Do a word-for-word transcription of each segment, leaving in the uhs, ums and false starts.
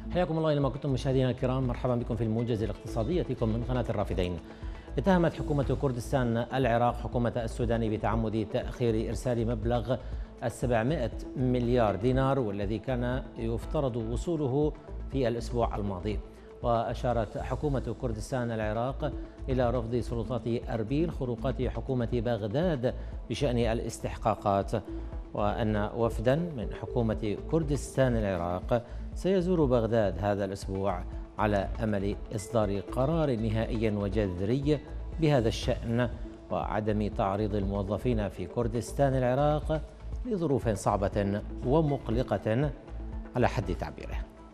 حياكم الله أينما كنتم مشاهدينا الكرام، مرحبا بكم في الموجز الاقتصادي يأتيكم من قناة الرافدين. اتهمت حكومة كردستان العراق حكومة السودان بتعمد تأخير إرسال مبلغ السبعمائة مليار دينار والذي كان يفترض وصوله في الأسبوع الماضي. وأشارت حكومة كردستان العراق إلى رفض سلطات أربيل خروقات حكومة بغداد بشأن الاستحقاقات، وأن وفدا من حكومة كردستان العراق سيزور بغداد هذا الأسبوع على أمل إصدار قرار نهائي وجذري بهذا الشأن وعدم تعريض الموظفين في كردستان العراق لظروف صعبة ومقلقة على حد تعبيره.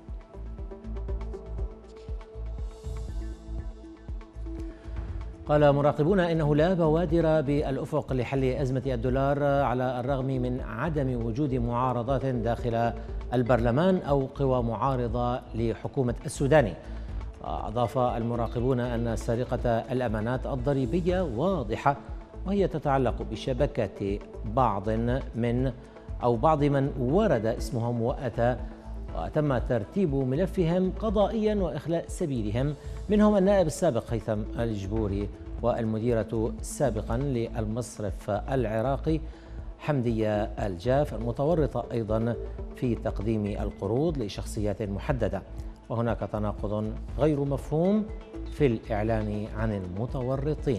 قال مراقبون إنه لا بوادر بالأفق لحل أزمة الدولار على الرغم من عدم وجود معارضات داخل البرلمان أو قوى معارضة لحكومة السودان. أضاف المراقبون أن سرقة الأمانات الضريبية واضحة، وهي تتعلق بشبكة بعض من أو بعض من ورد اسمهم وأتى وتم ترتيب ملفهم قضائيا وإخلاء سبيلهم، منهم النائب السابق هيثم الجبوري والمديرة سابقا للمصرف العراقي حمدية الجاف المتورطة أيضا في تقديم القروض لشخصيات محددة. وهناك تناقض غير مفهوم في الإعلان عن المتورطين.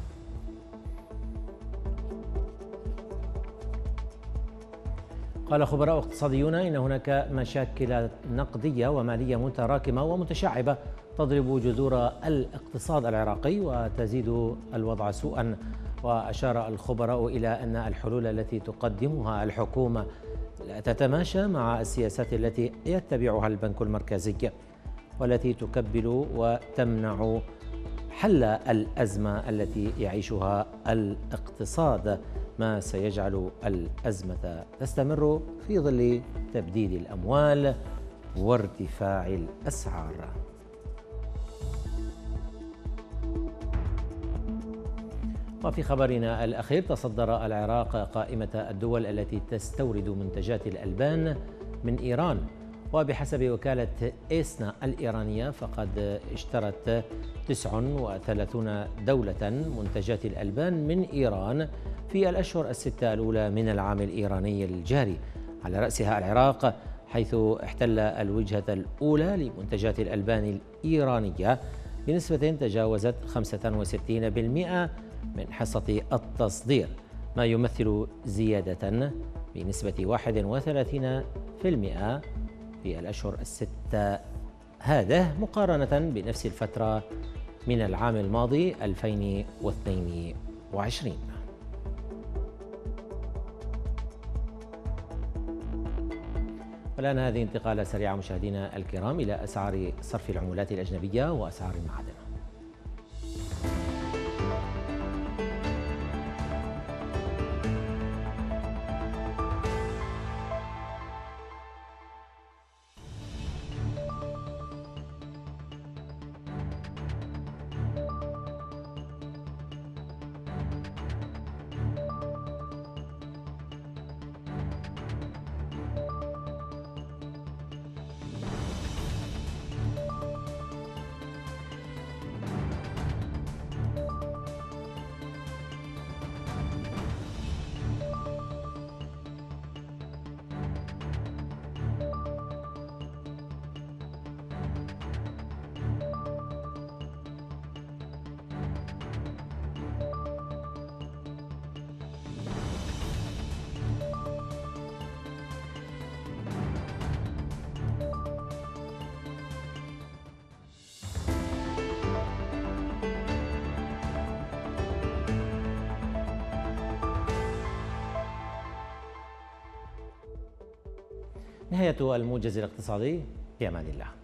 قال خبراء اقتصاديون إن هناك مشاكل نقدية ومالية متراكمة ومتشعبة تضرب جذور الاقتصاد العراقي وتزيد الوضع سوءا. وأشار الخبراء إلى أن الحلول التي تقدمها الحكومة لا تتماشى مع السياسات التي يتبعها البنك المركزي والتي تكبل وتمنع حل الأزمة التي يعيشها الاقتصاد، ما سيجعل الأزمة تستمر في ظل تبديد الأموال وارتفاع الأسعار. وفي خبرنا الأخير، تصدر العراق قائمة الدول التي تستورد منتجات الألبان من إيران، وبحسب وكالة إيسنا الإيرانية فقد اشترت تسعة وثلاثين دولة منتجات الألبان من إيران في الأشهر الستة الأولى من العام الإيراني الجاري، على رأسها العراق، حيث احتل الوجهة الأولى لمنتجات الألبان الإيرانية بنسبة تجاوزت خمسة وستين بالمئة من حصة التصدير، ما يمثل زيادة بنسبة واحد وثلاثين بالمئة في الأشهر الستة هذه مقارنة بنفس الفترة من العام الماضي ألفين واثنين وعشرين. والآن هذه انتقالة سريعة مشاهدينا الكرام إلى أسعار صرف العملات الأجنبية وأسعار المعادن. نهاية الموجز الاقتصادي، في أمان الله.